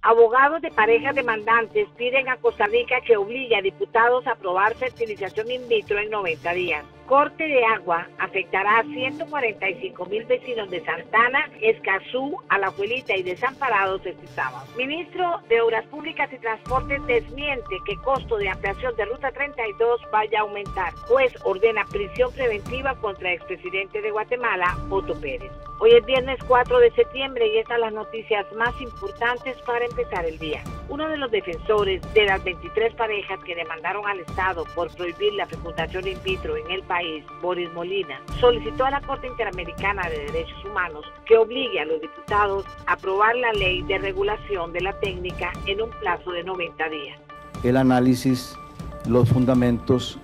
Abogados de parejas demandantes piden a Costa Rica que obligue a diputados a aprobar fertilización in vitro en 90 días. Corte de agua afectará a 145,000 vecinos de Santana, Escazú, Alajuelita y Desamparados este sábado. Ministro de Obras Públicas y Transportes desmiente que costo de ampliación de Ruta 32 vaya a aumentar. Juez ordena prisión preventiva contra expresidente de Guatemala, Otto Pérez. Hoy es viernes 4 de septiembre y estas son las noticias más importantes para empezar el día. Uno de los defensores de las 23 parejas que demandaron al Estado por prohibir la fecundación in vitro en el país, Boris Molina, solicitó a la Corte Interamericana de Derechos Humanos que obligue a los diputados a aprobar la ley de regulación de la técnica en un plazo de 90 días. El análisis, los fundamentos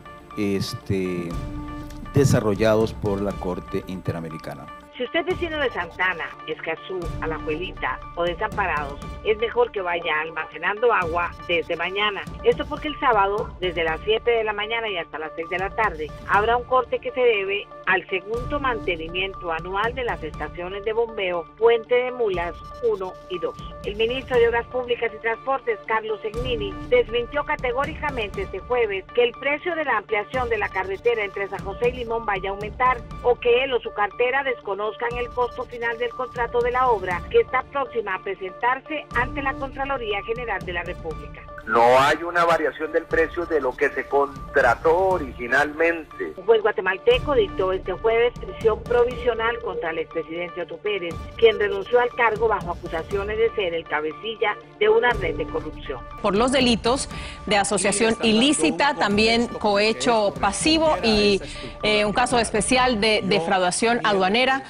desarrollados por la Corte Interamericana. Si usted es vecino de Santana, Escazú, Alajuelita o Desamparados, es mejor que vaya almacenando agua desde mañana. Esto porque el sábado, desde las 7 de la mañana y hasta las 6 de la tarde, habrá un corte que se debe al segundo mantenimiento anual de las estaciones de bombeo Puente de Mulas 1 y 2. El ministro de Obras Públicas y Transportes, Carlos Segnini, desmintió categóricamente este jueves que el precio de la ampliación de la carretera entre San José y Limón vaya a aumentar o que él o su cartera desconozcan el costo final del contrato de la obra que está próxima a presentarse ante la Contraloría General de la República. No hay una variación del precio de lo que se contrató originalmente. Un juez guatemalteco dictó este jueves prisión provisional contra el expresidente Otto Pérez, quien renunció al cargo bajo acusaciones de ser el cabecilla de una red de corrupción. Por los delitos de asociación ilícita, también cohecho pasivo y un caso especial de defraudación aduanera.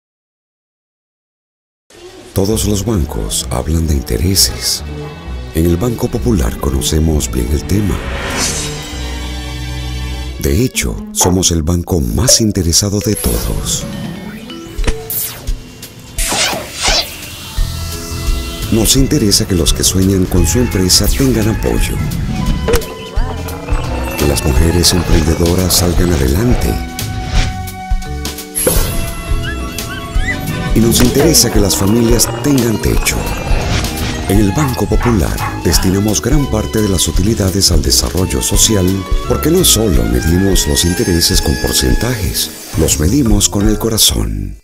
Todos los bancos hablan de intereses. En el Banco Popular conocemos bien el tema. De hecho, somos el banco más interesado de todos. Nos interesa que los que sueñan con su empresa tengan apoyo. Que las mujeres emprendedoras salgan adelante. Y nos interesa que las familias tengan techo. En el Banco Popular destinamos gran parte de las utilidades al desarrollo social porque no solo medimos los intereses con porcentajes, los medimos con el corazón.